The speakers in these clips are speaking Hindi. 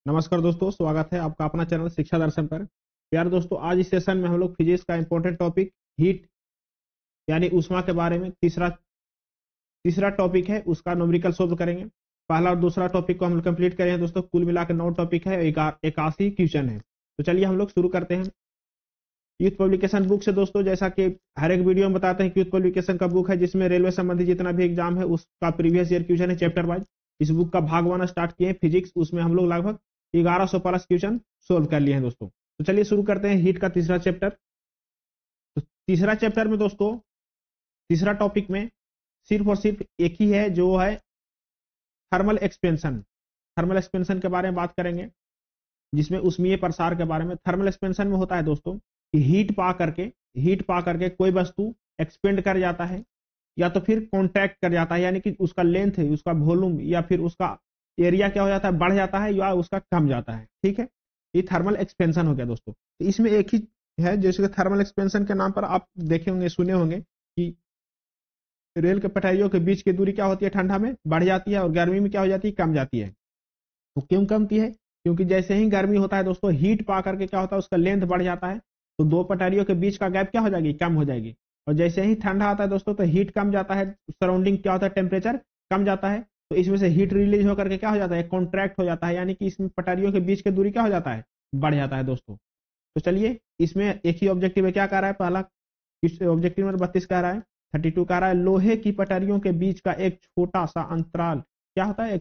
नमस्कार दोस्तों, स्वागत है आपका अपना चैनल शिक्षा दर्शन पर। प्यार दोस्तों, आज इस सेशन में हम लोग फिजिक्स का इंपॉर्टेंट टॉपिक हीट यानी ऊष्मा के बारे में तीसरा टॉपिक है, उसका न्यूमेरिकल सोल्व करेंगे। पहला और दूसरा टॉपिक को हम कंप्लीट करें दोस्तों। कुल मिलाकर 9 टॉपिक है, 81 क्वेश्चन है। तो चलिए हम लोग शुरू करते हैं। यूथ पब्लिकेशन बुक से दोस्तों, जैसा कि हर एक वीडियो में बताते हैं कि यूथ पब्लिकेशन का बुक है जिसमें रेलवे संबंधी जितना भी एग्जाम है उसका प्रीवियस ईयर क्वेश्चन है चैप्टर वाइज। इस बुक का भाग 1 स्टार्ट किए फिजिक्स, उसमें हम लोग लगभग 1100 प्लस क्वेश्चन सोल्व कर लिए हैं दोस्तों। तो चलिए शुरू करते हैं हीट का तीसरा चैप्टर। तो तीसरा चैप्टर में दोस्तों, तीसरा टॉपिक में सिर्फ और सिर्फ एक ही है, जो है थर्मल एक्सपेंशन। थर्मल एक्सपेंशन के बारे में बात करेंगे, जिसमें ऊष्मीय प्रसार के बारे में। थर्मल एक्सपेंशन में होता है दोस्तों कि हीट पा करके कोई वस्तु एक्सपेंड कर जाता है या तो फिर कॉन्ट्रैक्ट कर जाता है, यानी कि उसका लेंथ है, उसका वॉल्यूम या फिर उसका एरिया क्या हो जाता है, बढ़ जाता है या उसका कम जाता है। ठीक है, ये थर्मल एक्सपेंशन हो गया दोस्तों। तो इसमें एक ही है, जैसे थर्मल एक्सपेंशन के नाम पर आप देखे होंगे, सुने होंगे कि रेल के पटरियों के बीच की दूरी क्या होती है, ठंडा में बढ़ जाती है और गर्मी में क्या हो जाती है, कम जाती है। तो क्यों कमती है? क्योंकि जैसे ही गर्मी होता है दोस्तों, हीट पा करके क्या होता है, उसका लेंथ बढ़ जाता है, तो दो पटरियों के बीच का गैप क्या हो जाएगी, कम हो जाएगी। और जैसे ही ठंडा आता है दोस्तों, तो हीट कम जाता है, सराउंडिंग क्या होता है, टेम्परेचर कम जाता है, तो इसमें से हीट रिलीज होकर के क्या हो जाता है, कॉन्ट्रैक्ट हो जाता है, यानी कि इसमें पटरियों के बीच की दूरी क्या हो जाता है, बढ़ जाता है दोस्तों। तो चलिए, इसमें एक ही ऑब्जेक्टिव है, क्या कह रहा है, पहला ऑब्जेक्टिव नंबर 32 कह रहा है, 32 कह रहा है लोहे की पटरियों के बीच का एक छोटा सा अंतराल क्या होता है, एक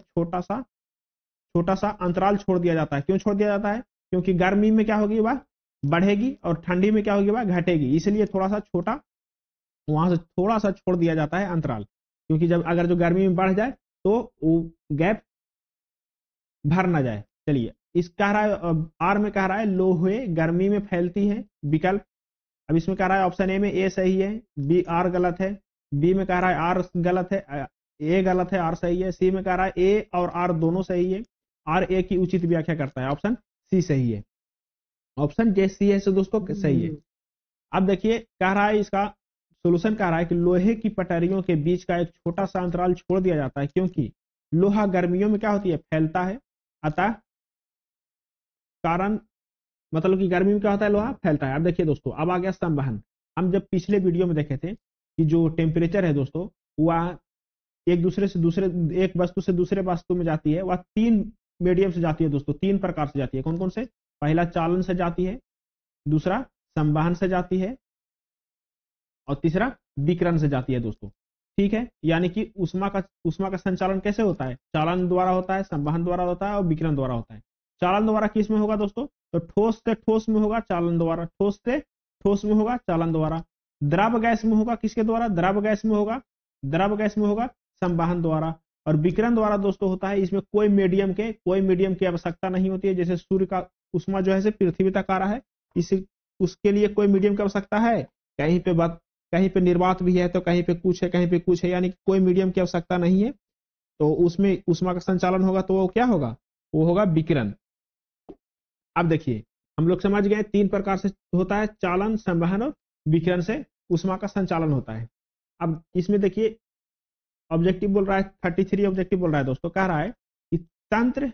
छोटा सा अंतराल छोड़ दिया जाता है। क्यों छोड़ दिया जाता है? क्योंकि गर्मी में क्या होगी, वह बढ़ेगी और ठंडी में क्या होगी, वह घटेगी, इसलिए थोड़ा सा छोटा वहां से थोड़ा सा छोड़ दिया जाता है अंतराल। क्योंकि जब अगर जो गर्मी में बढ़ जाए तो वो गैप भर ना जाए। चलिए, इस कह रहा है आर में कह रहा है लोहे गर्मी में फैलती है, विकल्प। अब इसमें कह रहा है ऑप्शन ए में ए सही है, बी आर गलत है, बी में कह रहा है आर गलत है, ए गलत है, आर सही है, सी में कह रहा है ए और आर दोनों सही है, आर ए की उचित व्याख्या करता है, ऑप्शन सी सही है। ऑप्शन जे सी है दोस्तों सही है। अब देखिए, कह रहा है इसका सोल्यूशन, कह रहा है कि लोहे की पटरियों के बीच का एक छोटा सा अंतराल छोड़ दिया जाता है, क्योंकि लोहा गर्मियों में क्या होती है, फैलता है, अतः कारण मतलब कि गर्मी में क्या होता है, लोहा फैलता है। अब देखिए दोस्तों, अब आ गया संवहन। हम जब पिछले वीडियो में देखे थे कि जो टेम्परेचर है दोस्तों, वह एक वस्तु से दूसरे वस्तु में जाती है, वह 3 मीडियम से जाती है दोस्तों, 3 प्रकार से जाती है। कौन कौन से? पहला चालन से जाती है, दूसरा संवहन से जाती है और तीसरा विकिरण से जाती है दोस्तों। ठीक है, यानी कि ऊष्मा का संचालन कैसे होता है, चालन द्वारा होता है, संवहन द्वारा होता है और विकिरण द्वारा होता है। चालन द्वारा किस में होगा दोस्तों? तो ठोस से ठोस में होगा चालन द्वारा, ठोस से ठोस में होगा चालन द्वारा। द्रव गैस में होगा किसके द्वारा? द्रव गैस में होगा संवहन द्वारा। और विकिरण द्वारा दोस्तों होता है, इसमें कोई मीडियम की आवश्यकता नहीं होती है। जैसे सूर्य का ऊष्मा जो है पृथ्वी तक आ रहा है, उसके लिए कोई मीडियम की आवश्यकता है? कहीं पे निर्वात भी है, तो कहीं पे कुछ है, कहीं पे कुछ है, यानी कोई मीडियम की आवश्यकता नहीं है। तो उसमें ऊष्मा का संचालन होगा, तो वो क्या होगा, वो होगा विकिरण। अब देखिए, हम लोग समझ गए 3 प्रकार से होता है, चालन, संवहन और विकिरण से ऊष्मा का संचालन होता है। अब इसमें देखिए, ऑब्जेक्टिव बोल रहा है 33 ऑब्जेक्टिव बोल रहा है दोस्तों, कह रहा है कि तंत्र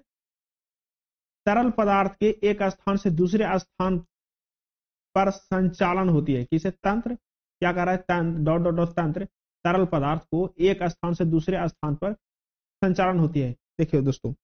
तरल पदार्थ के एक स्थान से दूसरे स्थान पर संचालन होती है। किसे? तंत्र। क्या कर रहा है? तंत्र डॉट डॉट डॉट तंत्र तरल पदार्थ को एक स्थान से दूसरे स्थान पर संचालन होती है। देखिए दोस्तों,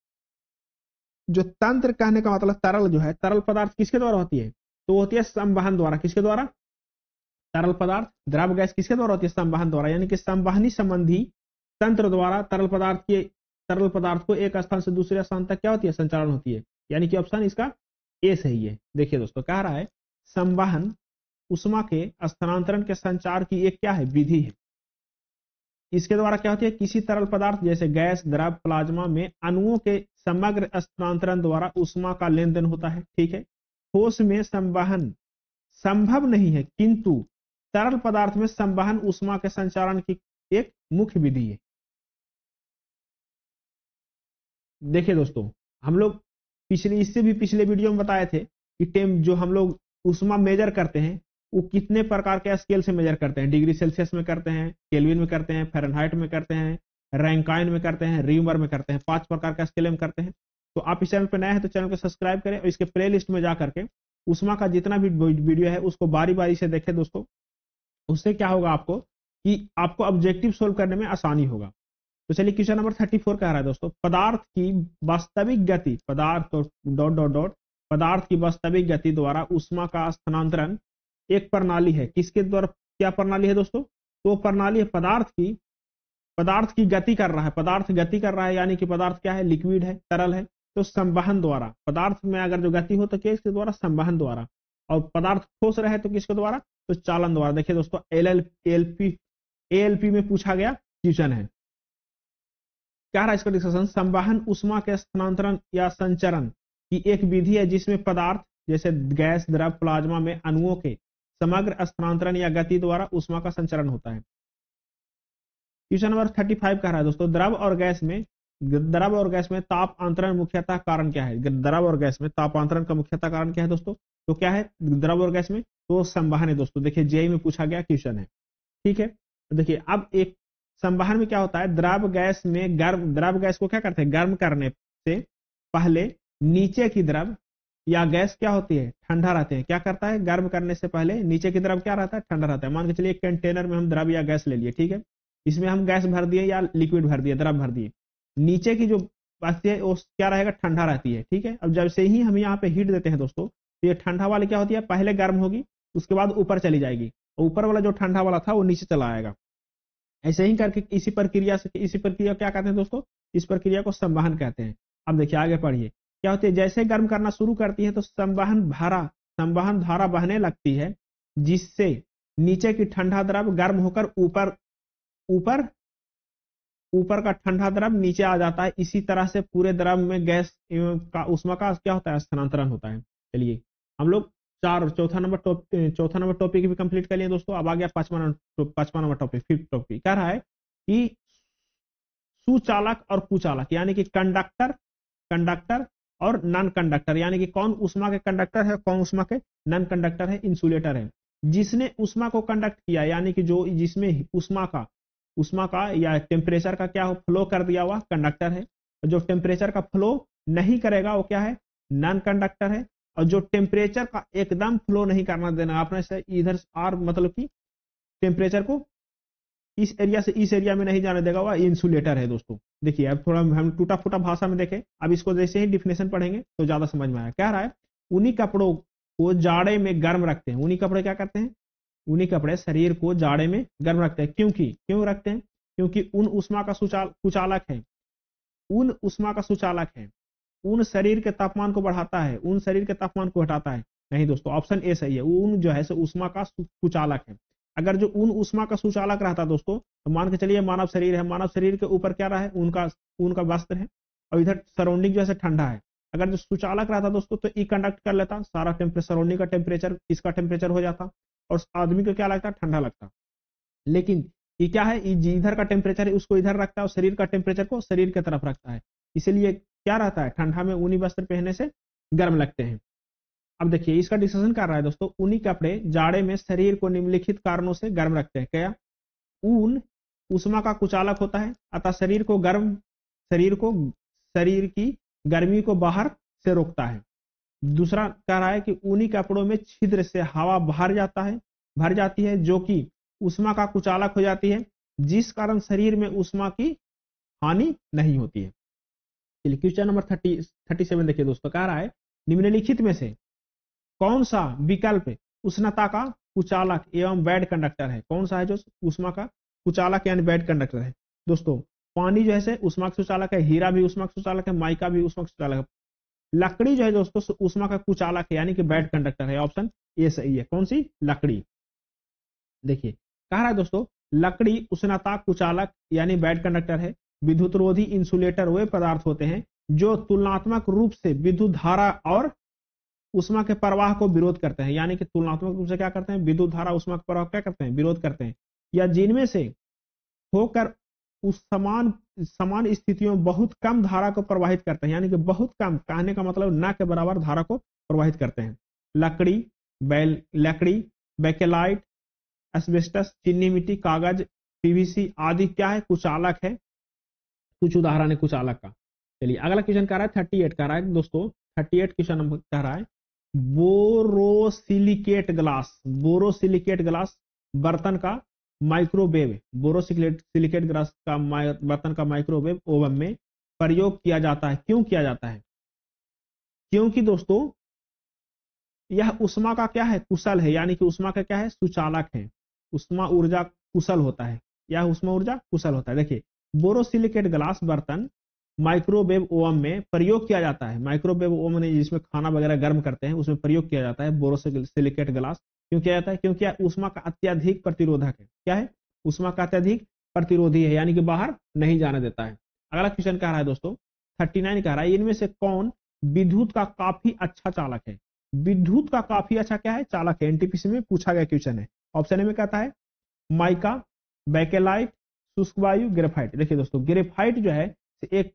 जो तंत्र कहने का मतलब तरल जो है, तरल पदार्थ किसके द्वारा होती है? तो होती है संवहन द्वारा। किसके द्वारा? तरल पदार्थ। द्रव गैस किसके द्वारा होती है? संवहन द्वारा, यानी कि संवहनी संबंधी तंत्र द्वारा तरल पदार्थ को एक स्थान से दूसरे स्थान तक क्या होती है, संचालन होती है। यानी कि ऑप्शन इसका ए सही है। देखिए दोस्तों, कह रहा है संवहन ऊष्मा के स्थानांतरण के संचार की एक क्या है, विधि है। इसके द्वारा क्या होती है, किसी तरल पदार्थ जैसे गैस, द्रव, प्लाज्मा में अणुओं के समग्र स्थानांतरण द्वारा ऊष्मा का लेन देन होता है। ठीक है, ठोस में संवहन संभव नहीं है, किंतु तरल पदार्थ में संवहन ऊष्मा के संचारण की एक मुख्य विधि है। देखिए दोस्तों, हम लोग इससे भी पिछले वीडियो में बताए थे कि जो हम लोग ऊष्मा मेजर करते हैं, वो कितने प्रकार के स्केल से मेजर करते हैं। डिग्री सेल्सियस में करते हैं, केल्विन में करते हैं, फ़ारेनहाइट में करते हैं, रैंकाइन में करते हैं, रीमर में करते हैं। 5 प्रकार का स्केल में करते हैं। तो आप इस चैनल पर नए हैं तो चैनल को सब्सक्राइब करें और इसके प्ले लिस्ट में जा करके उष्मा का जितना भी वीडियो है उसको बारी बारी से देखें दोस्तों। उससे क्या होगा आपको कि आपको ऑब्जेक्टिव सोल्व करने में आसानी होगा। तो चलिए क्वेश्चन नंबर 34 कह रहा है दोस्तों, पदार्थ की वास्तविक गति, पदार्थ डॉट डॉट डॉट पदार्थ की वास्तविक गति द्वारा ऊष्मा का स्थानांतरण एक प्रणाली है। किसके द्वारा, क्या प्रणाली है दोस्तों? तो प्रणाली है पदार्थ की गति कर रहा है, पदार्थ गति कर रहा है, यानी कि पदार्थ क्या है, लिक्विड है, तरल है। तो संवहन द्वारा, पदार्थ में अगर जो गति हो तो किसके द्वारा, संवहन द्वारा। और पदार्थ ठोस रहे तो किसके द्वारा, तो चालन द्वारा। देखिए दोस्तों एएलपी में पूछा गया क्वेश्चन है। क्या रहा इसका डिस्कशन, संवहन ऊष्मा के स्थानांतरण या संचरण की एक विधि है जिसमें पदार्थ जैसे गैस, द्रव, प्लाज्मा में अणुओं के समग्र स्थानांतरण या गति द्वारा ऊष्मा का संचरण होता है। क्वेश्चन नंबर 35 कह रहा है दोस्तों, द्रव और गैस में ताप अंतरण मुख्यतः कारण क्या है? द्रव और गैस में ताप अंतरण का मुख्यतः कारण क्या है दोस्तों? तो क्या है द्रव और गैस में, तो संवहन है दोस्तों। देखिए जेईई में पूछा गया क्वेश्चन है, ठीक है। तो देखिए अब एक संवहन में क्या होता है, द्रव गैस को क्या करते हैं, गर्म करने से पहले नीचे की द्रव या गैस क्या होती है, ठंडा रहते हैं। क्या करता है, गर्म करने से पहले नीचे की द्रव क्या रहता है, ठंडा रहता है। मान के चलिए एक कंटेनर में हम द्रव या गैस ले लिए, ठीक है। इसमें हम गैस भर दिए या लिक्विड भर दिए, द्रव भर दिए। नीचे की जो बचती है वो क्या रहेगा, ठंडा रहती है, ठीक है। अब जब से ही हम यहाँ पे हीट देते हैं दोस्तों, तो ये ठंडा वाली क्या होती है, पहले गर्म होगी, उसके बाद ऊपर चली जाएगी, ऊपर वाला जो ठंडा वाला था वो नीचे चला आएगा। ऐसे ही करके इसी प्रक्रिया क्या कहते हैं दोस्तों, इस प्रक्रिया को संवहन कहते हैं। अब देखिए आगे पढ़िए, क्या होती है, जैसे गर्म करना शुरू करती है तो संवहन धारा बहने लगती है, जिससे नीचे की ठंडा द्रव गर्म होकर ऊपर का ठंडा द्रव नीचे आ जाता है। इसी तरह से पूरे द्रव में गैस का ऊष्मा का क्या होता है, स्थानांतरण होता है। चलिए हम लोग चौथा नंबर टॉपिक भी कंप्लीट कर लिए दोस्तों। अब आ गया पांचवा नंबर टॉपिक, फिफ्थ टॉपिक। कह रहा है कि सुचालक और कुचालक, यानी कि कंडक्टर और नॉन कंडक्टर, यानी कि कौन ऊष्मा के कंडक्टर है, कौन ऊष्मा के नॉन कंडक्टर है, इंसुलेटर है। जिसने ऊष्मा को कंडक्ट किया, यानी कि जिसमें ऊष्मा का या टेम्परेचर का क्या हो, फ्लो कर दिया हुआ, कंडक्टर है। और जो टेम्परेचर का फ्लो नहीं करेगा वो क्या है, नॉन कंडक्टर है। और जो टेम्परेचर का एकदम फ्लो नहीं करना देना, आपने से इधर आर मतलब कि टेम्परेचर को इस एरिया से इस एरिया में नहीं जाने देगा, वह इंसुलेटर है दोस्तों। देखिए अब थोड़ा हम टूटा फूटा भाषा में देखें, अब इसको जैसे ही डिफिनेशन पढ़ेंगे तो ज्यादा समझ में आया। कह रहा है उन्हीं कपड़ों को जाड़े में गर्म रखते हैं। उन्हीं कपड़े क्या करते हैं, उन्हीं कपड़े शरीर को जाड़े में गर्म रखते हैं। क्यों रखते हैं, क्योंकि उन ऊष्मा का सुचालक है, उन शरीर के तापमान को बढ़ाता है, उन शरीर के तापमान को घटाता है। नहीं दोस्तों, ऑप्शन ए सही है, उन जो है सो ऊष्मा का सुचालक है। अगर जो उन ऊष्मा का सुचालक रहता दोस्तों, तो मान के चलिए मानव शरीर है, मानव शरीर के ऊपर क्या रहा है, उनका वस्त्र है, और इधर सराउंडिंग जो है ठंडा है। अगर जो सुचालक रहता दोस्तों तो ई कंडक्ट कर लेता, सारा सराउंडिंग का टेम्परेचर इसका टेम्परेचर हो जाता, और आदमी को क्या लगता, ठंडा लगता। लेकिन ये क्या है, इधर का टेम्परेचर है उसको इधर रखता है, और शरीर का टेम्परेचर को शरीर की तरफ रखता है। इसीलिए क्या रहता है, ठंडा में ऊनी वस्त्र पहनने से गर्म लगते हैं। अब देखिए इसका डिस्कशन कर रहा है दोस्तों, ऊनी कपड़े जाड़े में शरीर को निम्नलिखित कारणों से गर्म रखते हैं। क्या, ऊन ऊष्मा का कुचालक होता है, अतः शरीर की गर्मी को बाहर से रोकता है। दूसरा कह रहा है कि ऊनी कपड़ों में छिद्र से हवा भर जाती है, जो कि ऊष्मा का कुचालक हो जाती है, जिस कारण शरीर में ऊष्मा की हानि नहीं होती है। चलिए क्वेश्चन नंबर 37 देखिए दोस्तों, कह रहा है निम्नलिखित में से कौन सा विकल्प उष्णता का कुचालक एवं बैड कंडक्टर है? कौन सा है जो उष्मा का कुचालक यानी बैड कंडक्टर है? दोस्तों पानी जो है उष्मा का सुचालक है, हीरा भी उष्मा का सुचालक है, माइका भी उष्मा का सुचालक है। लकड़ी जो है दोस्तों उष्मा का कुचालक है, यानी कि बैड कंडक्टर है। ऑप्शन ए सही है। कौन सी? लकड़ी। देखिए कह रहा है दोस्तों, लकड़ी उष्णता कुचालक यानी बैड कंडक्टर है। विद्युतरोधी इंसुलेटर वे पदार्थ होते हैं जो तुलनात्मक रूप से विद्युत धारा और उष्मा के प्रवाह को विरोध करते हैं। यानी कि तुलनात्मक रूप से क्या करते हैं, विद्युत धारा उष्मा के प्रवाह क्या करते हैं, विरोध करते हैं, या जिनमें से होकर उस समान स्थितियों में बहुत कम धारा को प्रवाहित करते हैं। यानी कि बहुत कम, कहने का मतलब न के बराबर धारा को प्रवाहित करते हैं। लकड़ी, बेकेलाइट, एस्बेस्टस, चीनी मिट्टी, कागज, पीवीसी आदि क्या है, कुचालक है। कुछ उदाहरण है कुचालक का। चलिए अगला क्वेश्चन कह रहा है 38 कह रहा है दोस्तों, 38 क्वेश्चन नंबर कह रहा है बोरोसिलिकेट ग्लास, बोरोसिलिकेट ग्लास बर्तन का माइक्रोवेव, बोरोसिलिकेट ग्लास का बर्तन का माइक्रोवेव ओवन में प्रयोग किया जाता है। क्यों किया जाता है? क्योंकि दोस्तों यह उष्मा का क्या है, कुशल है, यानी कि उष्मा का क्या है, सुचालक है, उष्मा ऊर्जा कुशल होता है, यह उष्मा ऊर्जा कुशल होता है। देखिए बोरोसिलिकेट ग्लास बर्तन माइक्रोवेव ओवन में प्रयोग किया जाता है, माइक्रोवेव ओवन जिसमें खाना वगैरह गर्म करते हैं उसमें प्रयोग किया जाता है बोरोसिलिकेट ग्लास। क्यों किया जाता है? क्योंकि यह उष्मा का अत्यधिक प्रतिरोधक है। क्या है? उष्मा का अत्यधिक प्रतिरोधी है, यानी कि बाहर नहीं जाने देता है। अगला क्वेश्चन कह रहा है दोस्तों 39 कह रहा है इनमें से कौन विद्युत का काफी अच्छा चालक है? विद्युत का काफी अच्छा क्या है, चालक है। एनटीपीसी में पूछा गया क्वेश्चन है। ऑप्शन ए में कहता है माइका, बेकेलाइट, शुष्क वायु, ग्रेफाइट। देखिए दोस्तों ग्रेफाइट जो है एक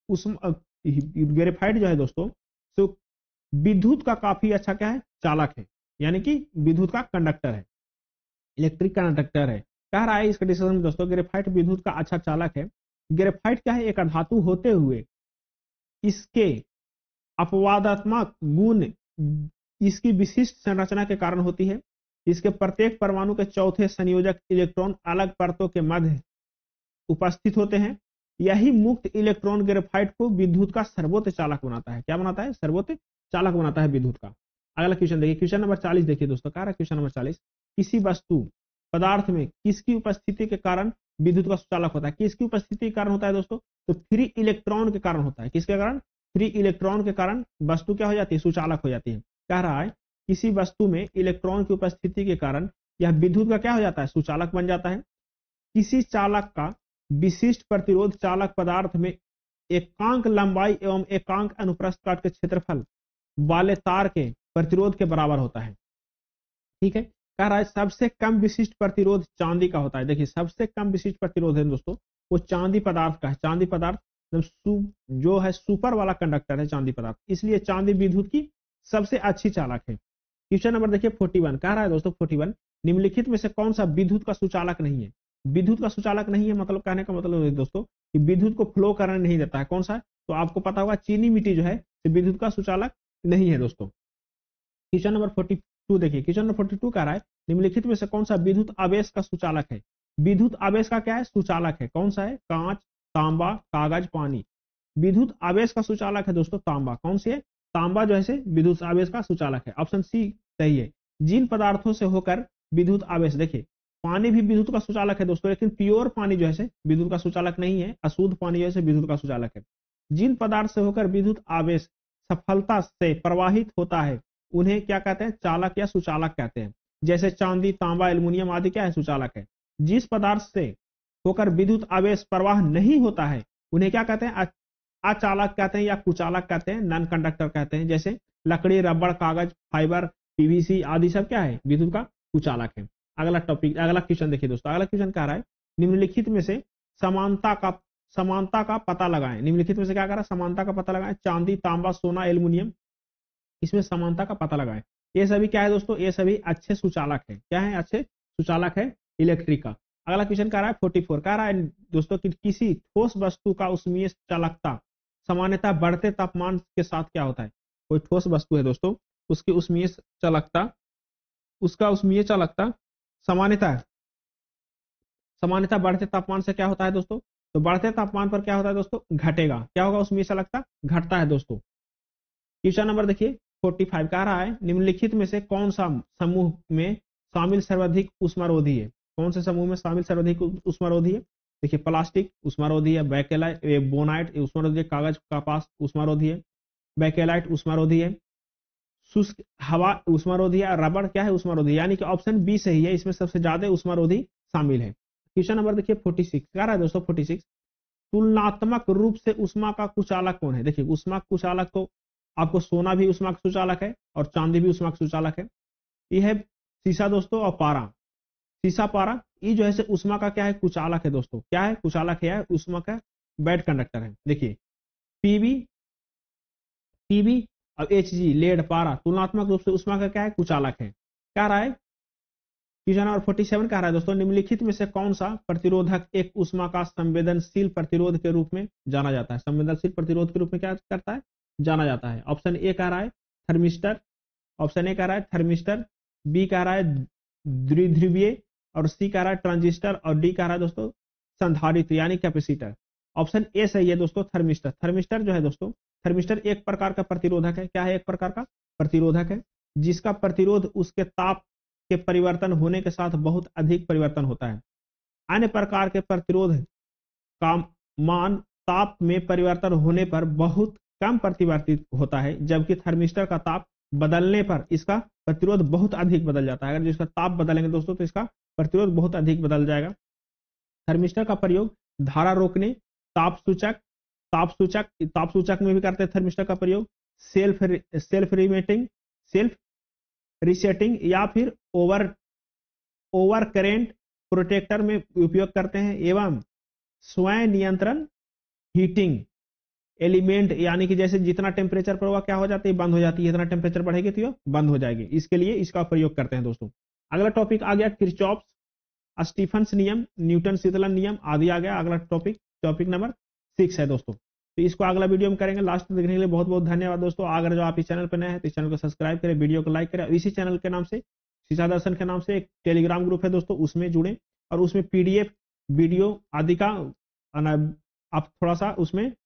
ग्रेफाइट जो है दोस्तों तो विद्युत का काफी अच्छा क्या है, चालक है, यानी कि विद्युत का कंडक्टर है, इलेक्ट्रिक कंडक्टर है। कह रहा है इसके डिस्कशन में दोस्तों ग्रेफाइट विद्युत का अच्छा चालक है। ग्रेफाइट क्या है, एक धातु होते हुए इसके अपवादात्मक गुण इसकी विशिष्ट संरचना के कारण होती है। इसके प्रत्येक परमाणु के चौथे संयोजक इलेक्ट्रॉन अलग परतों के मध्य उपस्थित होते हैं। यही मुक्त इलेक्ट्रॉन ग्रेफाइट को विद्युत का सर्वोच्च चालक बनाता है। क्या बनाता है? सर्वोच्च चालक बनाता है विद्युत का। अगला क्वेश्चन देखिए, क्वेश्चन नंबर 40 देखिए दोस्तों, कह रहा है क्वेश्चन नंबर 40 किसी वस्तु पदार्थ में किसकी उपस्थिति के कारण विद्युत का सुचालक होता है? किसकी उपस्थिति के कारण होता है दोस्तों? तो फ्री इलेक्ट्रॉन के कारण होता है। किसके कारण? फ्री इलेक्ट्रॉन के कारण वस्तु क्या हो जाती है, सुचालक हो जाती है। कह रहा है किसी वस्तु में इलेक्ट्रॉन की उपस्थिति के कारण यह विद्युत का क्या हो जाता है, सुचालक बन जाता है। किसी चालक का विशिष्ट प्रतिरोध चालक पदार्थ में एकांक लंबाई एवं एकांक अनुप्रस्थ काट के क्षेत्रफल वाले तार के प्रतिरोध के बराबर होता है। ठीक है। कह रहा है सबसे कम विशिष्ट प्रतिरोध चांदी का होता है। देखिए सबसे कम विशिष्ट प्रतिरोध है दोस्तों वो चांदी पदार्थ का है। चांदी पदार्थ जो है सुपर वाला कंडक्टर है चांदी पदार्थ, इसलिए चांदी विद्युत की सबसे अच्छी चालक है। क्वेश्चन नंबर देखिए 41 कह रहा है दोस्तों 41 निम्नलिखित में से कौन सा विद्युत का सुचालक नहीं है? विद्युत का सुचालक नहीं है मतलब कहने का मतलब है दोस्तों कि विद्युत को फ्लो करने नहीं देता है। कौन सा है? तो आपको पता होगा चीनी मिट्टी जो है विद्युत का सुचालक नहीं है दोस्तों। क्वेश्चन नंबर 42 देखिए, क्वेश्चन नंबर 42 कह रहा है निम्नलिखित में से कौन सा विद्युत आवेश का सुचालक है? विद्युत आवेश का क्या है, सुचालक है। कौन सा है? कांच, तांबा, कागज, पानी। विद्युत आवेश का सुचालक है दोस्तों तांबा। कौन सी है? तांबा जो है विद्युत आवेश का सुचालक है। ऑप्शन सी सही है। जिन पदार्थों से होकर विद्युत आवेश, देखिए पानी भी विद्युत का सुचालक है दोस्तों, लेकिन प्योर पानी जो है विद्युत का सुचालक नहीं है, अशुद्ध पानी जो है विद्युत का सुचालक है। जिन पदार्थ से होकर विद्युत आवेश सफलता से प्रवाहित होता है उन्हें क्या कहते हैं? चालक या सुचालक कहते हैं। जैसे चांदी, तांबा, एल्युमिनियम आदि क्या है? सुचालक है। जिस पदार्थ से होकर विद्युत आवेश प्रवाह नहीं होता है उन्हें क्या कहते हैं? अचालक कहते हैं या कुचालक कहते हैं, नॉन कंडक्टर कहते हैं। जैसे लकड़ी, रबड़, कागज, फाइबर, पीवीसी आदि सब क्या है? विद्युत का कुचालक है। अगला टॉपिक, अगला क्वेश्चन देखिए दोस्तों, अगला क्वेश्चन कह रहा है निम्नलिखित में से समानता का पता लगाएं। निम्नलिखित में से क्या कर रहा है? समानता का पता लगाएं। चांदी, तांबा, सोना, एल्युमिनियम, इसमें समानता का पता लगाएं। ये सभी क्या है दोस्तों? ये सभी अच्छे सुचालक है। क्या है? अच्छे सुचालक है इलेक्ट्रिक का। अगला क्वेश्चन कह रहा है 44 कह रहा है दोस्तों कि किसी ठोस वस्तु का उसमें चालकता सामान्यतः बढ़ते तापमान के साथ क्या होता है? कोई ठोस वस्तु है दोस्तों, उसकी उष्मीय चालकता, उसका उष्मीय चालकता सामान्यतः सामान्यतः बढ़ते तापमान से क्या होता है दोस्तों? तो बढ़ते तापमान पर क्या होता है दोस्तों? घटेगा। क्या होगा? उष्मीय चालकता घटता है दोस्तों। क्वेश्चन नंबर देखिए 45 कह रहा है निम्नलिखित में से कौन सा समूह में शामिल सर्वाधिक उष्मारोधी है? कौन से समूह में शामिल सर्वाधिक उष्मारोधी है? देखिए प्लास्टिक उष्मारोधी है, बैकेलाइट, बोनाइट उष्मारोधी है, कागज, कपास उष्मारोधी है, बैकेलाइट उष्मारोधी है, शुष्क हवा उष्मारोधी है, रबड़ क्या है? उष्मारोधी। यानी कि ऑप्शन बी सही है, इसमें सबसे ज्यादा उष्मारोधी शामिल है। क्वेश्चन नंबर देखिए 46 कह रहा है दोस्तों 46 तुलनात्मक रूप से उष्मा का कुचालक कौन है? देखिए उष्मा कुचालक तो आपको सोना भी उष्मा का सुचालक है और चांदी भी उष्मा का सुचालक है। यह है सीसा दोस्तों और पारा। सीसा, पारा ये जो है उष्मा का क्या है? कुचालक है दोस्तों। क्या है? कुचालक है, उष्मा का बैड कंडक्टर है। देखिए P B P H G, lead, पारा तुलनात्मक रूप से उष्मा का क्या है? कुचालक है। क्या रहा है? क्वेश्चन नंबर 47 कह रहा है दोस्तों, निम्नलिखित में से कौन सा प्रतिरोधक एक ऊष्मा का संवेदनशील प्रतिरोध के रूप में जाना जाता है? संवेदनशील प्रतिरोध के रूप में क्या करता है, जाना जाता है? ऑप्शन ए कह रहा है थर्मिस्टर, ऑप्शन ए कह रहा है थर्मिस्टर, बी कह रहा है द्विध्रुवीय, और सी कह रहा है ट्रांजिस्टर, और डी कह रहा है दोस्तों संधारित्र यानी कैपेसिटर। ऑप्शन ए सही है दोस्तों, थर्मिस्टर। थर्मिस्टर जो है दोस्तों, थर्मिस्टर एक प्रकार का प्रतिरोधक है। क्या है? एक प्रकार का प्रतिरोधक है जिसका प्रतिरोध उसके ताप के परिवर्तन होने के साथ बहुत अधिक परिवर्तन होता है। अन्य प्रकार के प्रतिरोध का मान ताप में परिवर्तन होने पर बहुत कम परिवर्तित होता है, जबकि थर्मिस्टर का ताप बदलने पर इसका प्रतिरोध बहुत अधिक बदल जाता है। अगर जिसका ताप बदलेंगे दोस्तों तो इसका प्रतिरोध बहुत अधिक बदल जाएगा। थर्मिस्टर का प्रयोग धारा रोकने, ताप सूचक में भी करते हैं थर्मिस्टर का प्रयोग, सेल्फ रिसेटिंग या फिर ओवर करेंट प्रोटेक्टर में उपयोग करते हैं, एवं स्वयं नियंत्रण हीटिंग एलिमेंट, यानी कि जैसे जितना टेम्परेचर पर हुआ क्या हो जाती है, बंद हो जाती है, जितना टेम्परेचर बढ़ेगी तो बंद हो जाएगी, इसके लिए इसका प्रयोग करते हैं दोस्तों। अगला टॉपिक आ गया किरचॉफ स्टीफन्स नियम, न्यूटन शीतलन नियम आदि आ गया। अगला टॉपिक नंबर 6 है दोस्तों। तो इसको अगला वीडियो में करेंगे। लास्ट तक देखने के लिए बहुत बहुत धन्यवाद दोस्तों। अगर जो आप इस चैनल पर नए हैं तो इस चैनल को सब्सक्राइब करें, वीडियो को लाइक करें। इसी चैनल के नाम से, शिक्षा दर्शन के नाम से एक टेलीग्राम ग्रुप है दोस्तों, उसमें जुड़े और उसमें PDF वीडियो आदि का आप थोड़ा सा उसमें